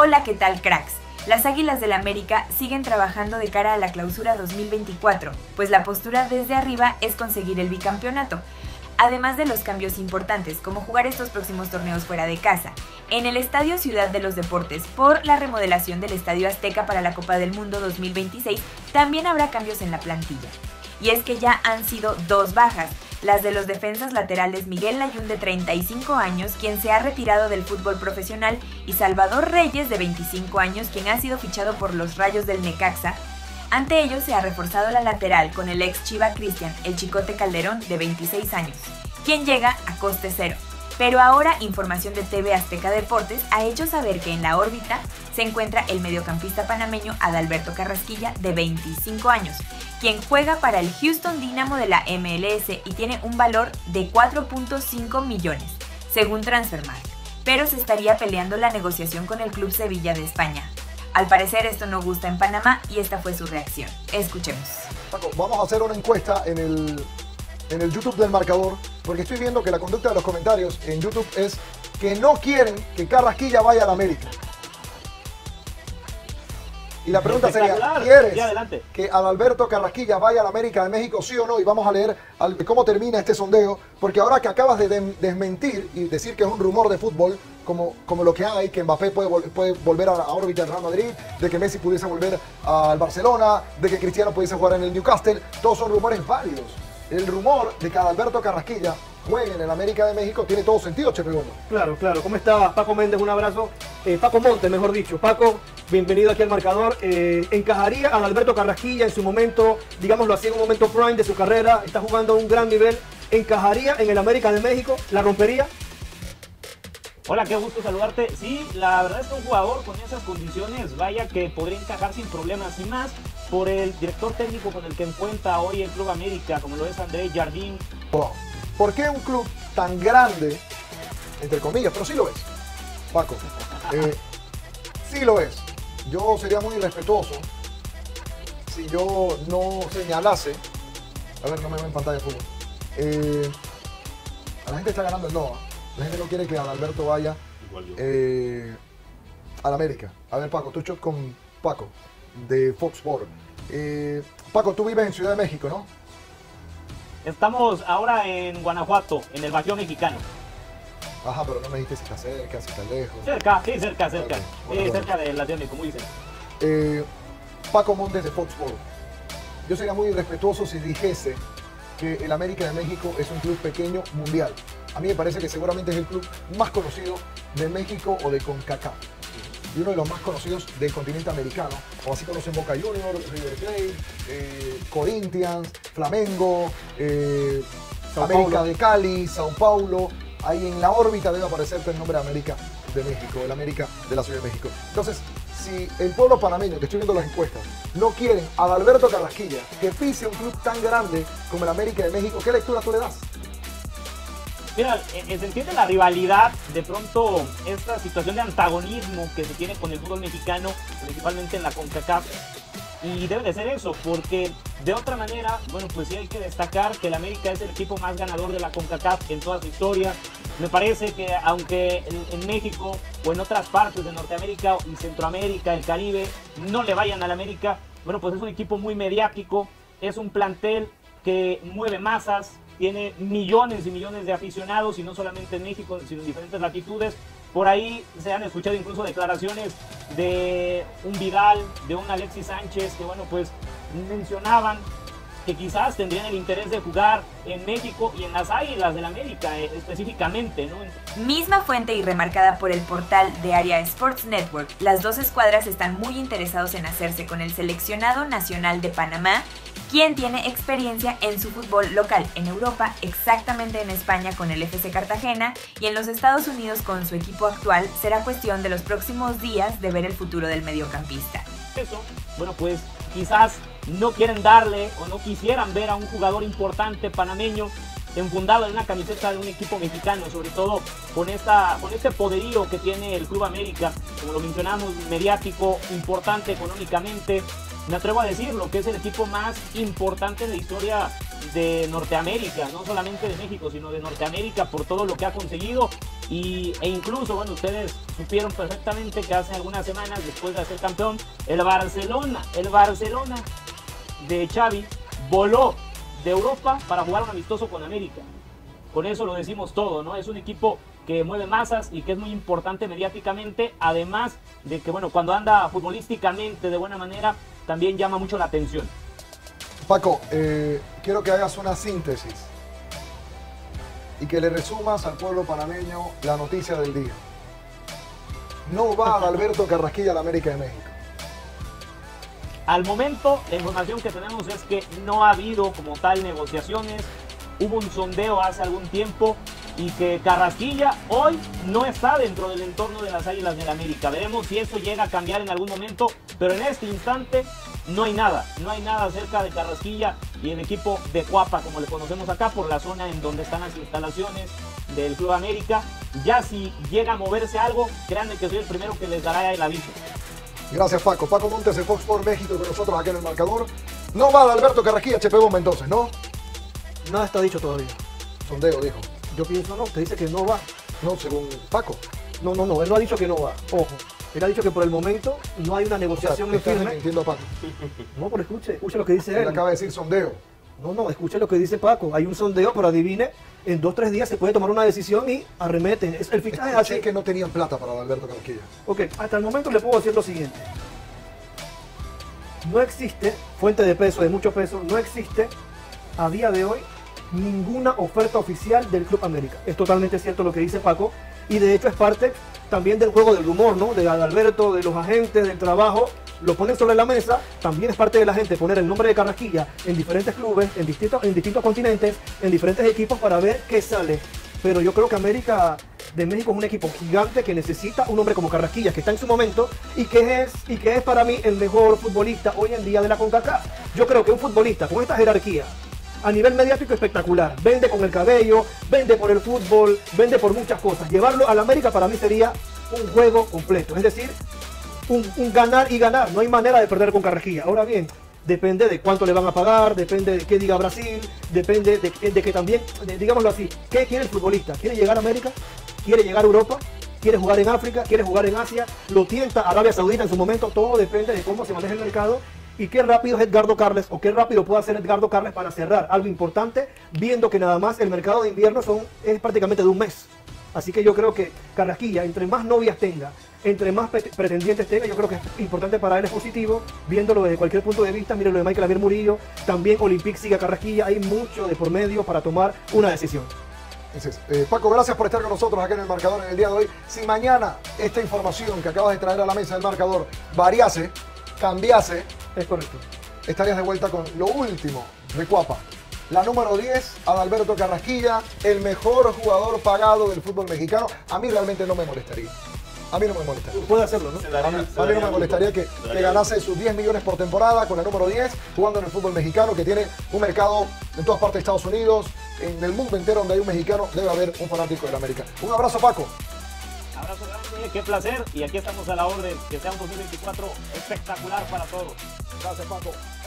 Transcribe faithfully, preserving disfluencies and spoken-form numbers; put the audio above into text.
Hola, ¿qué tal, cracks? Las Águilas del América siguen trabajando de cara a la clausura dos mil veinticuatro, pues la postura desde arriba es conseguir el bicampeonato. Además de los cambios importantes, como jugar estos próximos torneos fuera de casa, en el Estadio Ciudad de los Deportes por la remodelación del Estadio Azteca para la Copa del Mundo dos mil veintiséis, también habrá cambios en la plantilla. Y es que ya han sido dos bajas, las de los defensas laterales Miguel Layún, de treinta y cinco años, quien se ha retirado del fútbol profesional, y Salvador Reyes, de veinticinco años, quien ha sido fichado por los Rayos del Necaxa. Ante ellos se ha reforzado la lateral con el ex Chiva Cristian, el Chicote Calderón, de veintiséis años, quien llega a coste cero. Pero ahora información de T V Azteca Deportes ha hecho saber que en la órbita se encuentra el mediocampista panameño Adalberto Carrasquilla, de veinticinco años, quien juega para el Houston Dynamo de la M L S y tiene un valor de cuatro punto cinco millones, según Transfermarkt, pero se estaría peleando la negociación con el Club Sevilla de España. Al parecer esto no gusta en Panamá y esta fue su reacción. Escuchemos. Paco, vamos a hacer una encuesta en el, en el YouTube del Marcador, porque estoy viendo que la conducta de los comentarios en YouTube es que no quieren que Carrasquilla vaya a la América. Y la pregunta sería, ¿quieres que Adalberto Carrasquilla vaya a la América de México, sí o no? Y vamos a leer al, cómo termina este sondeo, porque ahora que acabas de, de desmentir y decir que es un rumor de fútbol, como, como lo que hay, que Mbappé puede, puede volver a la órbita del Real Madrid, de que Messi pudiese volver al Barcelona, de que Cristiano pudiese jugar en el Newcastle, todos son rumores válidos. El rumor de que Adalberto Carrasquilla juegue en el América de México tiene todo sentido, Chepe Gómez. Claro, claro. ¿Cómo está Paco Méndez? Un abrazo. Eh, Paco Montes, mejor dicho. Paco, bienvenido aquí al Marcador. Eh, ¿Encajaría a Adalberto Carrasquilla en su momento, digámoslo así, en un momento prime de su carrera? Está jugando a un gran nivel. ¿Encajaría en el América de México? ¿La rompería? Hola, qué gusto saludarte. Sí, la verdad es que un jugador con esas condiciones, vaya que podría encajar sin problemas, y más por el director técnico con el que cuenta hoy el Club América, como lo es André Jardín. Wow. ¿Por qué un club tan grande, entre comillas, pero sí lo es, Paco? Eh, sí lo es. Yo sería muy irrespetuoso si yo no señalase, a ver, no me veo en pantalla de fútbol, eh, a la gente está ganando el Nova. La gente no quiere que Adalberto vaya eh, a la América. A ver, Paco, tú chocas con Paco de Fox Sports. Eh, Paco, tú vives en Ciudad de México, ¿no? Estamos ahora en Guanajuato, en el Bajío mexicano. Ajá, pero no me dijiste si está cerca, si está lejos. Cerca, sí, cerca, cerca. Okay. Sí, Bueno, cerca de la Ciudad de México, como dicen. Eh, Paco Montes de Fox Sports. Yo sería muy irrespetuoso si dijese que el América de México es un club pequeño mundial. A mí me parece que seguramente es el club más conocido de México o de CONCACAF. Y uno de los más conocidos del continente americano. O así conocen Boca Juniors, River Plate, eh, Corinthians, Flamengo, eh, América Paulo. de Cali, Sao Paulo. Ahí en la órbita debe aparecerte el nombre de América de México, el América de la Ciudad de México. Entonces, si el pueblo panameño, te estoy viendo las encuestas, no quieren a Adalberto Carrasquilla que pise un club tan grande como el América de México, ¿qué lectura tú le das? Mira, se entiende la rivalidad, de pronto esta situación de antagonismo que se tiene con el fútbol mexicano, principalmente en la CONCACAF, y debe de ser eso, porque de otra manera, bueno, pues sí hay que destacar que el América es el equipo más ganador de la CONCACAF en toda su historia. Me parece que aunque en, en México o en otras partes de Norteamérica y Centroamérica, el Caribe, no le vayan al América, bueno, pues es un equipo muy mediático, es un plantel que mueve masas, tiene millones y millones de aficionados, y no solamente en México, sino en diferentes latitudes. Por ahí se han escuchado incluso declaraciones de un Vidal, de un Alexis Sánchez, que bueno, pues mencionaban que quizás tendrían el interés de jugar en México y en las Águilas del América eh, específicamente, ¿no? Misma fuente y remarcada por el portal de Área Sports Network, las dos escuadras están muy interesados en hacerse con el seleccionado nacional de Panamá, quien tiene experiencia en su fútbol local en Europa, exactamente en España con el F C Cartagena, y en los Estados Unidos con su equipo actual. Será cuestión de los próximos días de ver el futuro del mediocampista. Eso, bueno, pues quizás no quieren darle o no quisieran ver a un jugador importante panameño enfundado en una camiseta de un equipo mexicano, sobre todo con, esta, con este poderío que tiene el Club América, como lo mencionamos, mediático, importante económicamente. Me atrevo a decirlo, que es el equipo más importante en la historia de Norteamérica, no solamente de México, sino de Norteamérica por todo lo que ha conseguido. Y, e incluso, bueno, ustedes supieron perfectamente que hace algunas semanas, después de ser campeón, el Barcelona, el Barcelona de Xavi voló de Europa para jugar un amistoso con América. Con eso lo decimos todo, ¿no? Es un equipo que mueve masas y que es muy importante mediáticamente, además de que, bueno, cuando anda futbolísticamente de buena manera, también llama mucho la atención. Paco, eh, quiero que hagas una síntesis y que le resumas al pueblo panameño la noticia del día. No va Adalberto Carrasquilla a la América de México. Al momento, la información que tenemos es que no ha habido como tal negociaciones. Hubo un sondeo hace algún tiempo y que Carrasquilla hoy no está dentro del entorno de las Águilas del América. Veremos si eso llega a cambiar en algún momento, pero en este instante no hay nada, no hay nada acerca de Carrasquilla y el equipo de Cuapa, como le conocemos acá, por la zona en donde están las instalaciones del Club América. Ya si llega a moverse algo, créanme que soy el primero que les dará el aviso. Gracias, Paco. Paco Montes de Fox Sports México con nosotros aquí en el marcador. No va Adalberto Carrasquilla, Chepe Bomba entonces, ¿no? Nada está dicho todavía. Sondeo, dijo. Yo pienso no, te dice que no va. No, según Paco. No, no, no, él no ha dicho que no va. Ojo. Él ha dicho que por el momento no hay una negociación O sea, en firme. estás mintiendo a Paco. No, pero escuche, escuche lo que dice Él él. acaba de decir sondeo. No, no, escuche lo que dice Paco. Hay un sondeo, pero adivine, en dos, tres días se puede tomar una decisión y arremeten. Es- El fichaje es Escuché así. que no tenían plata para Adalberto Carrasquilla. Ok, hasta el momento le puedo decir lo siguiente. No existe, fuente de peso, de mucho peso, no existe a día de hoy ninguna oferta oficial del Club América. Es totalmente cierto lo que dice Paco y de hecho es parte también del juego del rumor, ¿no? De Adalberto, de los agentes, del trabajo. Lo ponen sobre la mesa, también es parte de la gente poner el nombre de Carrasquilla en diferentes clubes, en distintos, en distintos continentes, en diferentes equipos para ver qué sale. Pero yo creo que América de México es un equipo gigante que necesita un hombre como Carrasquilla, que está en su momento y que es, y que es para mí el mejor futbolista hoy en día de la CONCACAF. Yo creo que un futbolista con esta jerarquía, a nivel mediático espectacular, vende con el cabello, vende por el fútbol, vende por muchas cosas. Llevarlo a la América para mí sería un juego completo, es decir, un, un ganar y ganar. No hay manera de perder con Carrasquilla. Ahora bien, depende de cuánto le van a pagar, depende de qué diga Brasil, depende de, de que también, de, digámoslo así, ¿qué quiere el futbolista? ¿Quiere llegar a América? ¿Quiere llegar a Europa? ¿Quiere jugar en África? ¿Quiere jugar en Asia? ¿Lo tienta Arabia Saudita en su momento? Todo depende de cómo se maneja el mercado y qué rápido es Edgardo Carles o qué rápido puede hacer Edgardo Carles para cerrar algo importante, viendo que nada más el mercado de invierno son, es prácticamente de un mes. Así que yo creo que Carrasquilla, entre más novias tenga, entre más pretendientes tenga, yo creo que es importante para él, es positivo, viéndolo desde cualquier punto de vista. Miren lo de Michael Javier Murillo, también Olympique sigue a Carrasquilla, hay mucho de por medio para tomar una decisión. Entonces, eh, Paco, gracias por estar con nosotros aquí en el marcador en el día de hoy. Si mañana esta información que acabas de traer a la mesa del marcador variase, cambiase, Es correcto. estarías de vuelta con lo último de Cuapa. La número diez, Adalberto Carrasquilla, el mejor jugador pagado del fútbol mexicano. A mí realmente no me molestaría. A mí no me molestaría. Puede hacerlo, ¿no? A mí, a mí no me molestaría que, que ganase sus diez millones por temporada con el número diez, jugando en el fútbol mexicano, que tiene un mercado en todas partes de Estados Unidos, en el mundo entero donde hay un mexicano, debe haber un fanático del América. Un abrazo, Paco. Abrazo grande, qué placer. Y aquí estamos a la orden. Que sea un dos mil veinticuatro espectacular para todos. Gracias, Paco.